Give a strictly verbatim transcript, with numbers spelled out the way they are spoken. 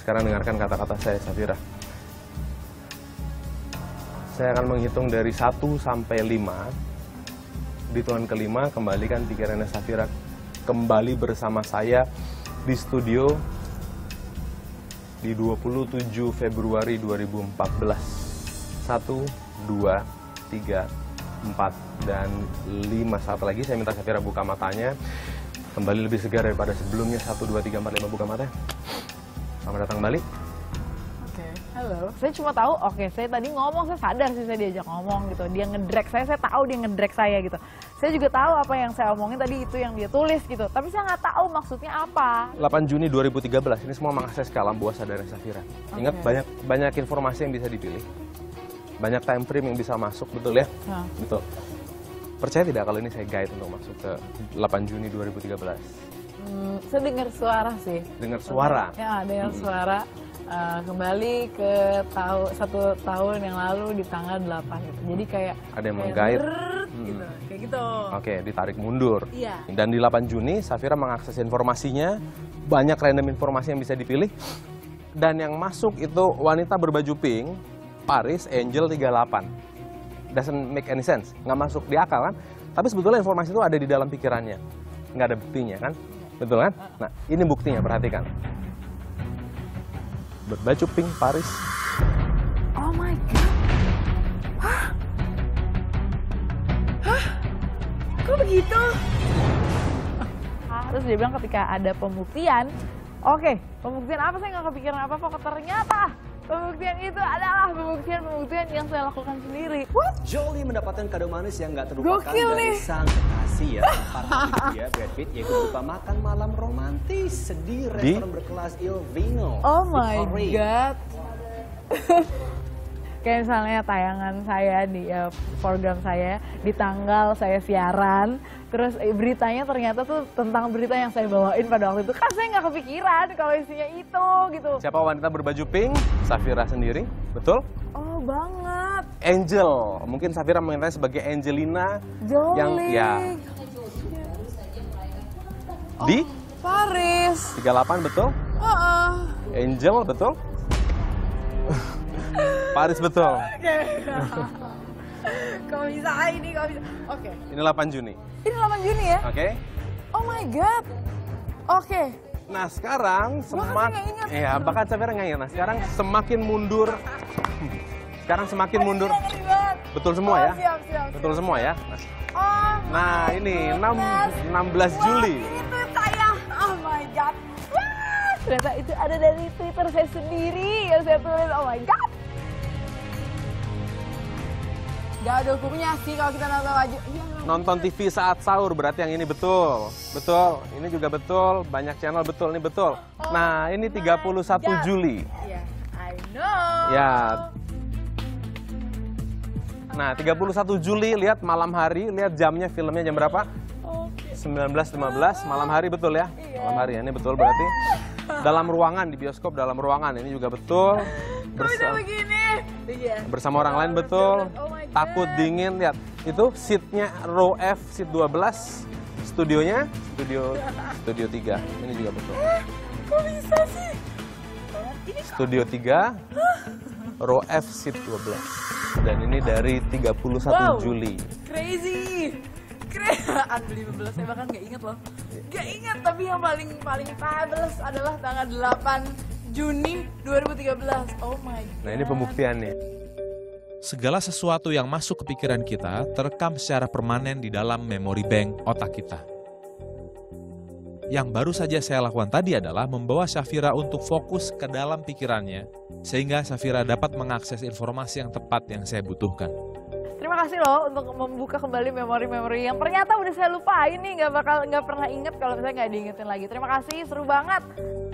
sekarang dengarkan kata-kata saya, Safira. Saya akan menghitung dari satu sampai lima. Di hitungan kelima, kembalikan pikirannya Safira kembali bersama saya di studio di dua puluh tujuh Februari dua ribu empat belas. Satu, dua, tiga, empat, dan lima. Saat lagi saya minta Safira buka matanya. Kembali lebih segar daripada sebelumnya. Satu, dua, tiga, empat, lima, buka matanya. Selamat datang kembali. Oke, halo. Saya cuma tahu, oke, saya tadi ngomong, saya sadar sih saya diajak ngomong gitu. Dia ngedrag saya, saya tahu dia ngedrag saya gitu. Saya juga tahu apa yang saya omongin tadi itu yang dia tulis gitu. Tapi saya nggak tahu maksudnya apa. delapan Juni dua ribu tiga belas, ini semua mengakses ke alam bawah sadar Safira. Ingat, Oke. banyak banyak informasi yang bisa dipilih. Banyak time frame yang bisa masuk, betul ya? Nah. Betul. Percaya tidak kalau ini saya guide untuk masuk ke delapan Juni dua ribu tiga belas? Hmm, saya dengar suara sih. Dengar suara? Ya, dengar suara. Uh, kembali ke tahu satu tahun yang lalu di tanggal delapan gitu. Jadi kayak Ada yang kayak menggait. brrrr Hmm. gitu. Kayak gitu. Oke, ditarik mundur. Iya. Dan di delapan Juni, Safira mengakses informasinya. Banyak random informasi yang bisa dipilih. Dan yang masuk itu wanita berbaju pink, Paris, Angel tiga puluh delapan. Doesn't make any sense. Nggak masuk di akal kan? Tapi sebetulnya informasi itu ada di dalam pikirannya. Nggak ada buktinya kan? Betul kan? Nah, ini buktinya, perhatikan. Berbaju pink, Paris. Oh my god. Hah? Hah? Kok begitu? Terus dia bilang ketika ada pembuktian, oke, pembuktian apa, saya nggak kepikiran apa-apa, kok ternyata pembuktian itu adalah pembuktian-pembuktian yang saya lakukan sendiri. What? Jolie mendapatkan kado manis yang gak terlupakan Gokil dari nih. sang kekasih ya, partner dia, Brad Pitt, yaitu berupa makan malam romantis di restoran berkelas Il Vino. Oh my Victory. god. Kayak misalnya tayangan saya di uh, program saya di tanggal saya siaran, terus eh, beritanya ternyata tuh tentang berita yang saya bawain pada waktu itu. Kan saya nggak kepikiran kalau isinya itu gitu. Siapa wanita berbaju pink? Safira sendiri, betul? Oh banget. Angel, mungkin Safira mengenalnya sebagai Angelina. Jolie. Yang ya di Paris. tiga puluh delapan, betul? Heeh. Angel, betul? Paris, betul. Oke. Kok bisa ini, kok bisa. Oke. Ini delapan Juni. Ini delapan Juni ya? Oke. Oh my god. Oke. Nah, sekarang Bahkan saya semak nggak ingat. ya, bahkan Safira nggak ingat. Nah, sekarang semakin mundur. Sekarang semakin mundur. Aduh, ngeri banget. Betul semua Oh, ya? siap, siap, Betul siap. semua ya? Nah, Oh Nah, my ini goodness. enam belas Wah, Juli. ini tuh saya. Oh my god. Wah, ternyata itu ada dari Twitter saya sendiri yang saya tulis. Oh my god. Gak ada hukumnya sih kalau kita nonton baju. Iya, nggak Nonton T V saat sahur, berarti yang ini betul. Betul, ini juga betul. Banyak channel betul, ini betul. Nah, ini tiga puluh satu God. Juli. Iya, I know. Ya. Nah, tiga puluh satu Juli, lihat malam hari, lihat jamnya, filmnya jam berapa? Oke. sembilan belas lima belas, malam hari, betul ya? Iya. Malam hari, ini betul berarti. Dalam ruangan, di bioskop dalam ruangan, ini juga betul. Kok bisa Bersa- begini? Iya. bersama orang lain, betul. Oh my God. Takut dingin, lihat. Itu seatnya row F, seat dua belas. Studionya, studio studio tiga. Ini juga betul. Kok bisa sih? Ini Studio tiga, row F, seat dua belas. Dan ini dari tiga puluh satu Wow. Juli. crazy. Crazy. Unbelievable. Saya bahkan gak inget loh. Gak inget, tapi yang paling paling fabulous adalah tanggal delapan Juni dua ribu tiga belas. Oh my god. Nah, ini pembuktiannya. Segala sesuatu yang masuk ke pikiran kita terekam secara permanen di dalam memori bank otak kita. Yang baru saja saya lakukan tadi adalah membawa Safira untuk fokus ke dalam pikirannya, sehingga Safira dapat mengakses informasi yang tepat yang saya butuhkan. Terima kasih loh untuk membuka kembali memori-memori yang ternyata udah saya lupain nih, nggak bakal nggak pernah inget kalau misalnya nggak diingetin lagi. Terima kasih, seru banget.